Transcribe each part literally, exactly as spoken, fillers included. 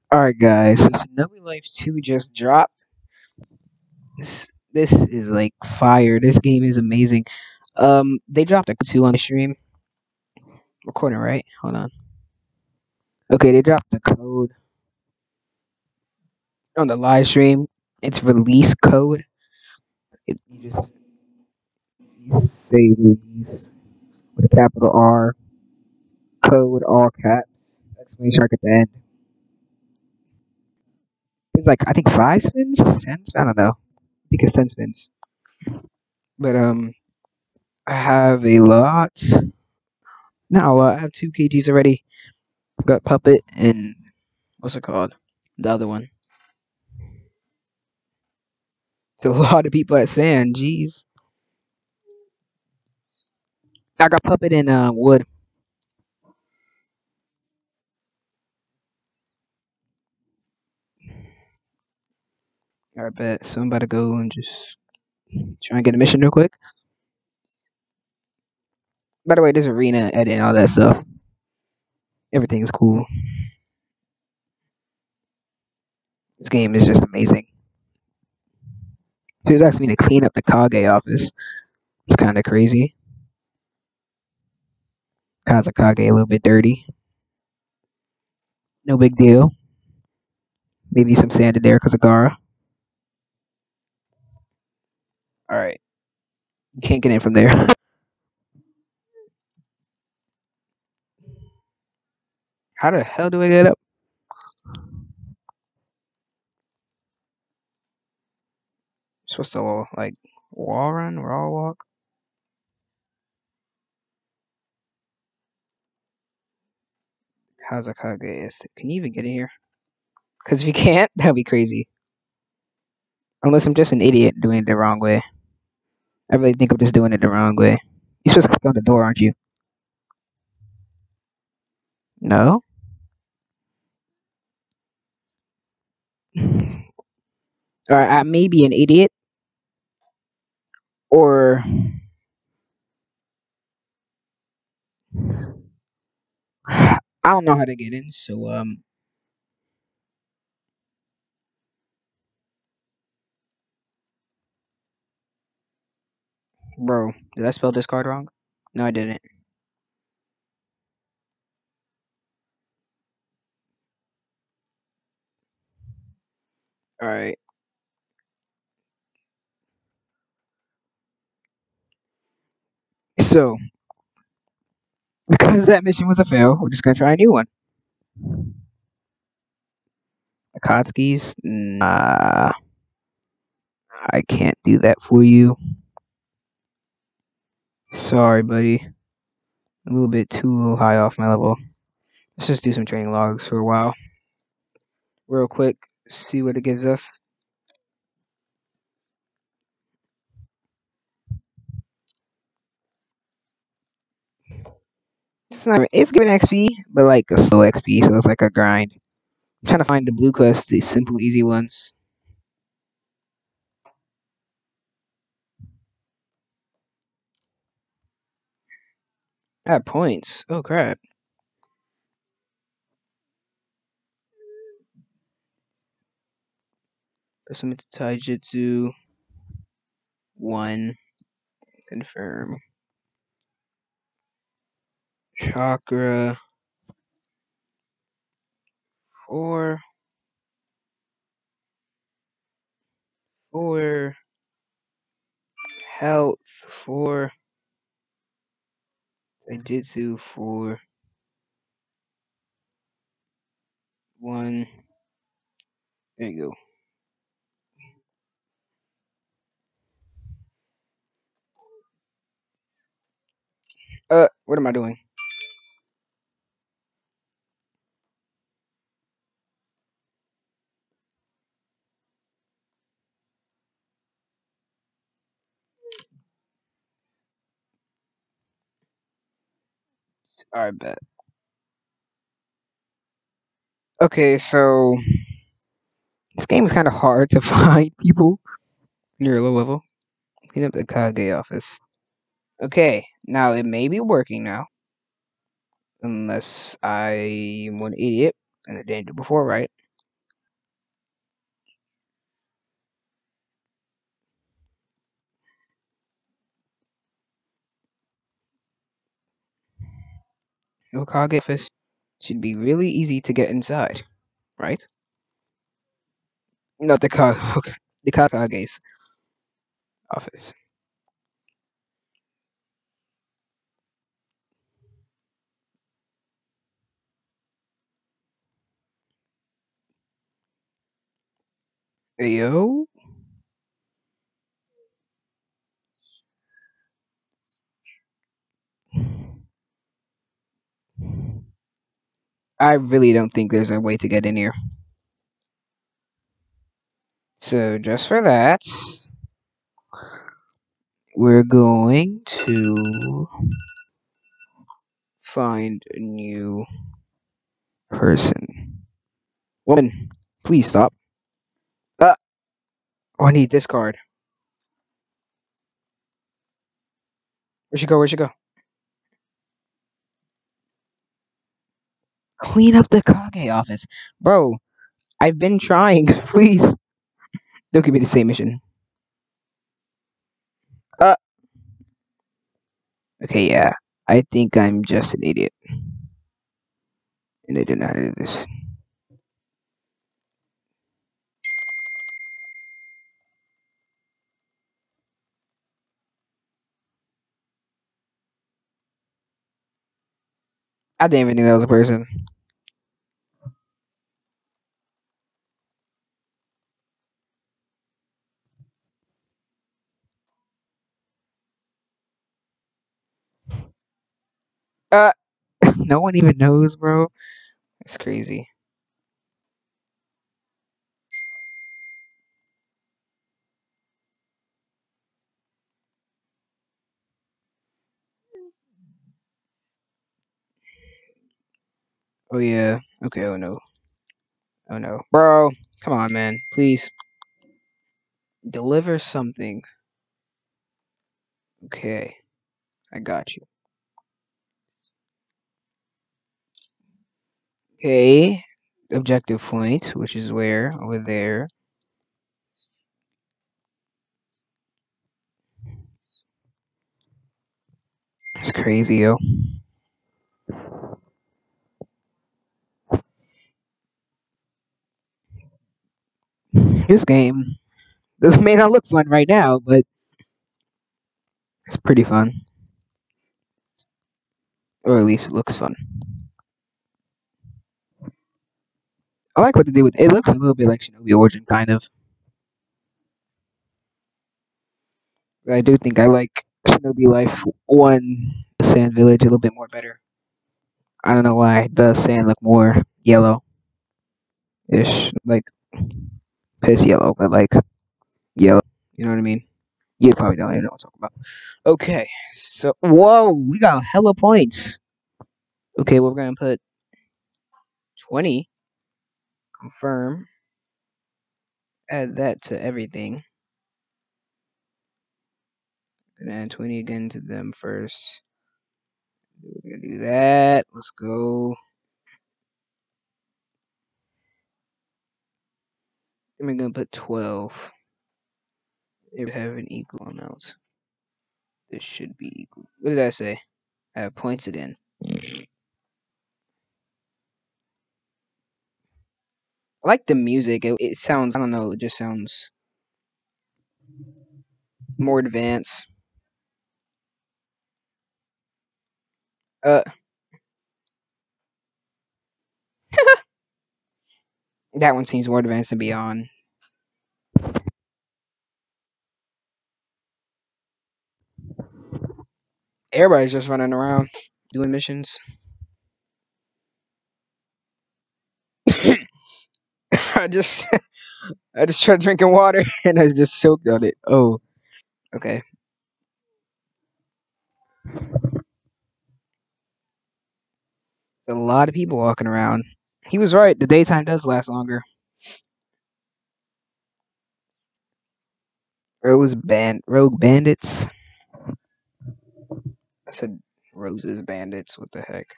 Alright guys, so Shinobi Life two just dropped. This this is like fire. This game is amazing. Um they dropped a two on the stream. Recording right? Hold on. Okay, they dropped the code on the live stream. It's release code. It, you just you say release with a capital R, code all caps, exclamation mark at the end. It's like I think five spins? Ten spins? I don't know. I think it's ten spins. But um I have a lot. Not a lot. I have two K Gs already. Got Puppet and what's it called? The other one. It's a lot of people at Sand. Jeez. I got Puppet and uh, Wood. I bet. So I'm about to go and just try and get a mission real quick. By the way, there's arena edit and all that stuff. Everything's cool. This game is just amazing. So he's asking me to clean up the Kage office. It's kind of crazy. Kazakage a little bit dirty. No big deal. Maybe some sand in there because of Gara. Alright. You can't get in from there. How the hell do I get up? I'm supposed to, like, wall run? Raw walk? Kazakage is. Can you even get in here? Because if you can't, that'd be crazy. Unless I'm just an idiot doing it the wrong way. I really think I'm just doing it the wrong way. You're supposed to click on the door, aren't you? No? Alright, I may be an idiot. Or... I don't know how to get in, so, um... Bro, did I spell discard wrong? No, I didn't. Alright. So, because that mission was a fail, we're just gonna try a new one. Akatsuki's? Nah. I can't do that for you. Sorry, buddy. A little bit too high off my level. Let's just do some training logs for a while. Real quick, see what it gives us. It's not. It's giving X P, but like a slow X P, so it's like a grind. I'm trying to find the blue quests, the simple, easy ones. At points. Oh crap. Submit to Taijutsu. One. Confirm. Chakra. Four. Four. Health. Four. Taijutsu. Four. One. There you go. Uh, what am I doing? Alright, bet. Okay, so this game is kind of hard to find people near low level. Clean up the Kage office. Okay, now it may be working now. Unless I'm an idiot and I didn't do before, right? Hokage office should be really easy to get inside, right? Not the Ka the Hokage's office. Yo, I really don't think there's a way to get in here. So just for that, we're going to find a new person. Woman, please stop. Uh, oh, I need this card. Where'd she go? Where'd she go? Clean up the Kage office. Bro, I've been trying. Please. Don't give me the same mission. Uh, okay, yeah. I think I'm just an idiot. And I did not do this. I didn't even think that was a person. Uh, no one even knows, bro. That's crazy. Oh, yeah. Okay, oh no. Oh no. Bro, come on, man. Please. Deliver something. Okay, I got you. Okay, objective point, which is where? Over there. It's crazy, yo. This game, this may not look fun right now, but it's pretty fun. Or at least it looks fun. I like what they do with it. It looks a little bit like Shinobi Origin, kind of. But I do think I like Shinobi Life one, the Sand Village, a little bit more better. I don't know why. The sand look more yellow ish. Like piss yellow, but like yellow. You know what I mean? You probably don't even know what I'm talking about. Okay, so whoa, we got hella points. Okay, we're gonna put twenty. Confirm. Add that to everything. And add twenty again to them first. We're gonna do that. Let's go. And we're gonna put twelve. It would have an equal amount. This should be equal. What did I say? I have points again. I like the music. It, it sounds, I don't know, it just sounds more advanced. Uh, that one seems more advanced than Beyond. Everybody's just running around doing missions. I just I just tried drinking water and I just choked on it. Oh, okay. There's a lot of people walking around. He was right. The daytime does last longer. Rose band rogue bandits. I said roses bandits. What the heck?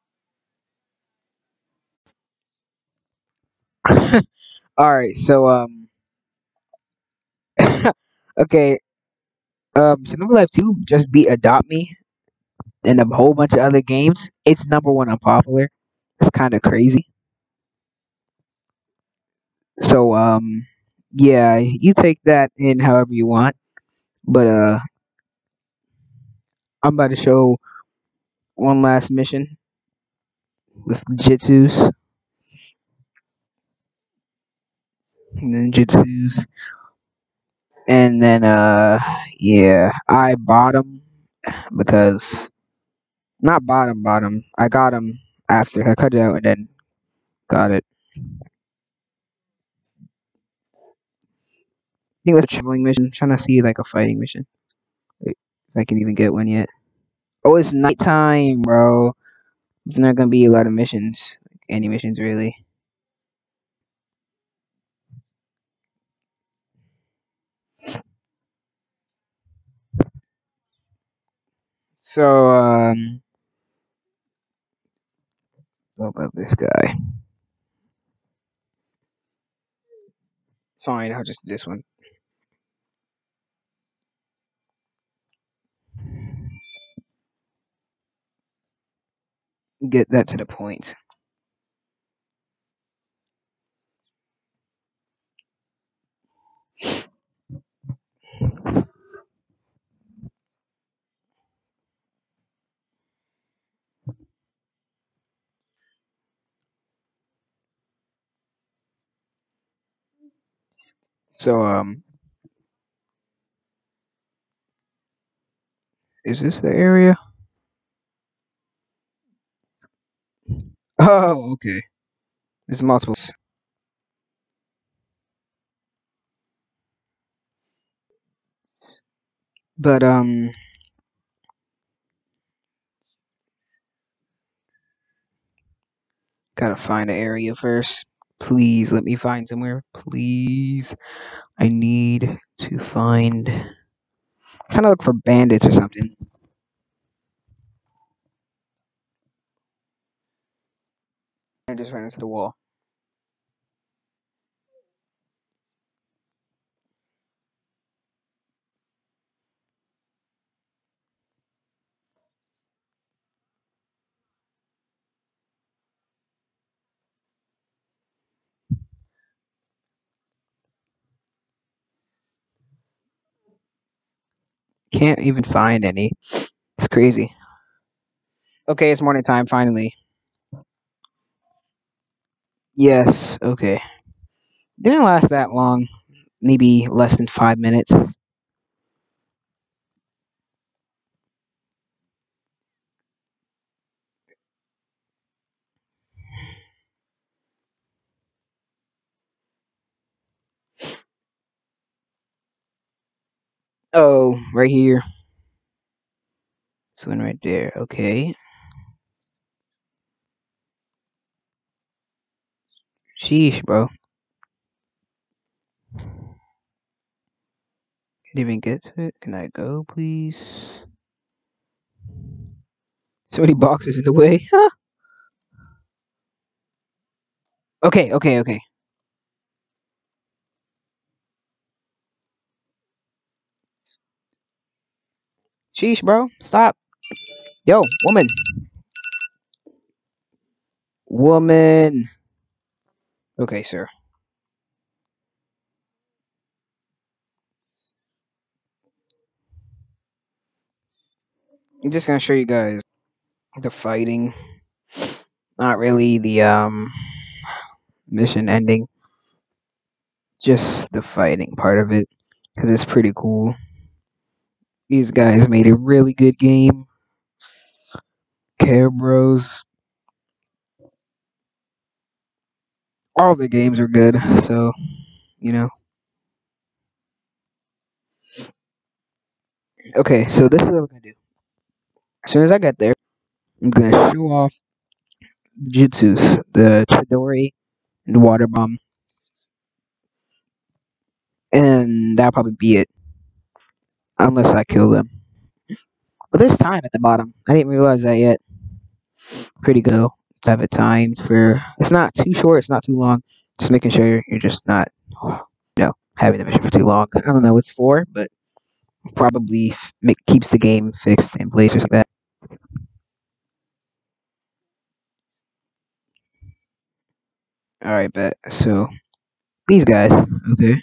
All right. So um. okay. Um. So Number Life Two just beat Adopt Me and a whole bunch of other games, it's number one on popular. It's kind of crazy. So um, yeah, you take that in however you want. But uh, I'm about to show one last mission with Jitsus, ninjutsus, and then uh, yeah, I bought them because not bottom bottom. I got them after I cut it out and then got it. I think it was a traveling mission. I'm trying to see like a fighting mission. Wait, if I can even get one yet. Oh, it's nighttime, bro. There's not gonna be a lot of missions. Like, any missions really. So um, what about this guy? Fine, I'll just do this one. Get that to the point. So um, is this the area? Oh, okay. There's multiple. But um, gotta find an area first. Please let me find somewhere. Please, I need to find. Kind of look for bandits or something. I just ran into the wall. Can't even find any. It's crazy. Okay, it's morning time finally. Yes, okay. Didn't last that long. Maybe less than five minutes. Oh, right here. This one right there. Okay. Sheesh, bro. Can't even get to it. Can I go, please? So many boxes in the way. Okay, okay, okay. Sheesh, bro. Stop. Yo, woman. Woman. Okay, sir. I'm just gonna show you guys the fighting. Not really the um mission ending. Just the fighting part of it. Because it's pretty cool. These guys made a really good game. Care Bros. All the games are good, so you know. Okay, so this is what we're gonna do. As soon as I get there, I'm gonna show off the Jutsus, the Chidori, and the Water Bomb, and that'll probably be it, unless I kill them. But there's time at the bottom. I didn't realize that yet. Pretty good to have it timed for. It's not too short. It's not too long. Just making sure you're just not, you know, having the mission for too long. I don't know what it's for, but probably make, keeps the game fixed in place or something like that. Alright, bet. So, these guys, okay.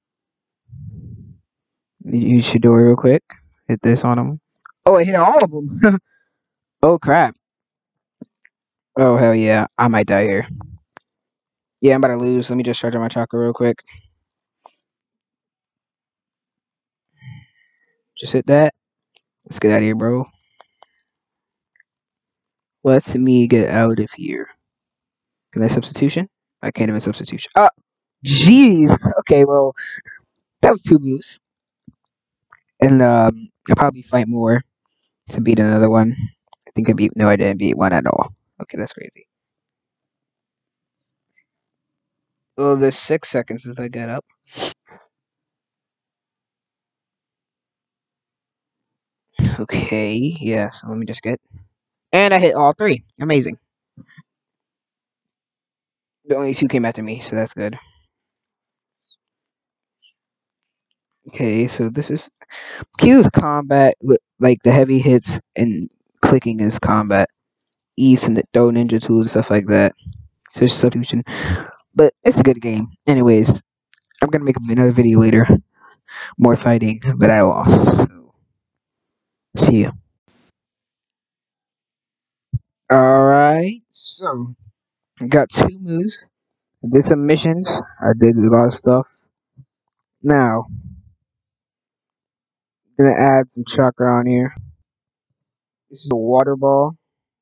You should do it real quick. Hit this on them. Oh, I hit all of them. Oh, crap. Oh, hell yeah. I might die here. Yeah, I'm about to lose. Let me just charge on my chakra real quick. Just hit that. Let's get out of here, bro. Let me get out of here. Can I substitution? I can't even substitution. Ah, jeez. Okay, well, that was two moves. And um, I'll probably fight more to beat another one. I think I beat. No, I didn't beat one at all. Okay, that's crazy. Well, there's six seconds since I got up. Okay, yeah. So let me just get. And I hit all three. Amazing. The only two came after me, so that's good. Okay, so this is Q is combat with like the heavy hits, and clicking is combat. Ease and the throw ninja tools and stuff like that. So it's substitution, but it's a good game. Anyways, I'm gonna make another video later, more fighting, but I lost. So see you. All right, so I got two moves. I did some missions. I did a lot of stuff. Now, I'm gonna add some chakra on here. This is a water ball.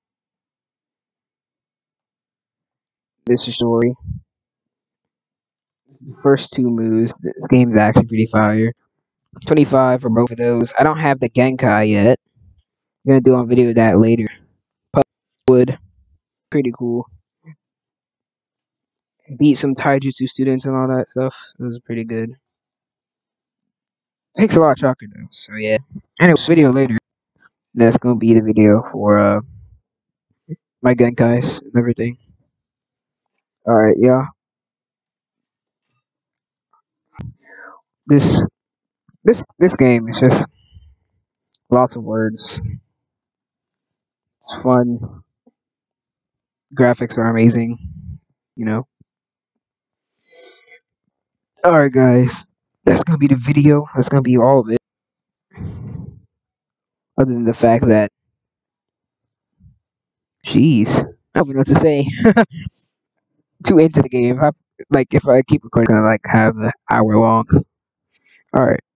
This is story. This is the first two moves. This game is actually pretty fire. twenty-five for both of those. I don't have the Genkai yet. I'm gonna do on video that later. Wood, pretty cool. Beat some taijutsu students and all that stuff. It was pretty good. Takes a lot of chakra though, so yeah. Anyway, video later. That's gonna be the video for uh my Genkais and everything. Alright, yeah. This this this game is just lots of words. It's fun. Graphics are amazing, you know. Alright guys. That's gonna be the video. That's gonna be all of it. Other than the fact that jeez. I don't know what to say. Too into the game. I, like if I keep recording, I'm gonna like have an hour long. All right.